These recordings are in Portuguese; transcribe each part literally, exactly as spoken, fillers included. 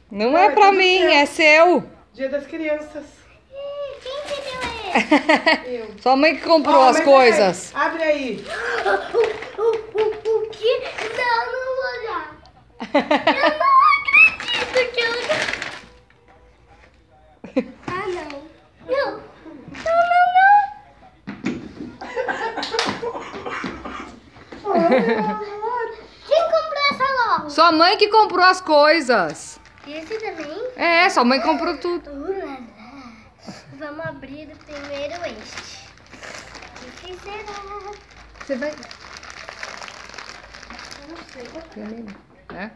Não é pra mim, é seu. Dia das Crianças. Quem que deu ele? Eu. Sua mãe que comprou Ó, as mas coisas. peraí, abre aí. O, o, o, o que? Não, não vou dar. Eu não acredito que eu... Ah, não. Não. Não, não, não. Quem comprou essa loja? Sua mãe que comprou as coisas. Esse também? É, sua mãe comprou tudo. Urará. Vamos abrir primeiro este. O que será? Você vai... Eu não sei. É?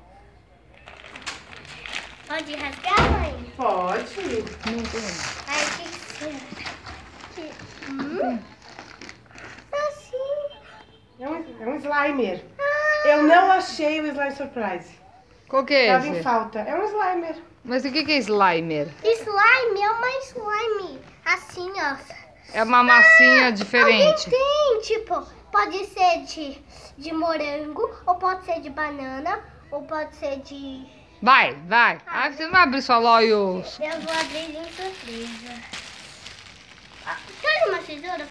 Pode rasgar, mãe? Pode. Não tem. Ai, o que que será? Que... Hum? Assim. É um, é um Slimer. Eu não achei o Slime Surprise. Qual que é Tava em esse? falta. É um Slimer. Mas o que que é Slimer? Slime é uma slime. Assim, ó. É uma massinha Alguém diferente. tem, tipo, pode ser de, de morango, ou pode ser de banana, ou pode ser de... Vai, vai. Ah, você não vai abrir sua loja. Eu vou abrir em surpresa. Ah, quer uma tesoura?